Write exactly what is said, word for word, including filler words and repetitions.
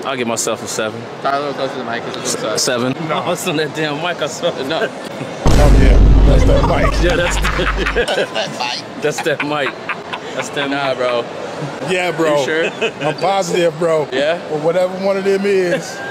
I'll give myself a seven. Try a little closer to the mic. It's a seven. No, oh, it's on that damn mic. I saw it. No. Oh yeah, that's that mic. Yeah, that's that mic. That's that mic. That's that nah, mic. bro. Yeah, bro. You sure? I'm positive, bro. Yeah? Or whatever one of them is.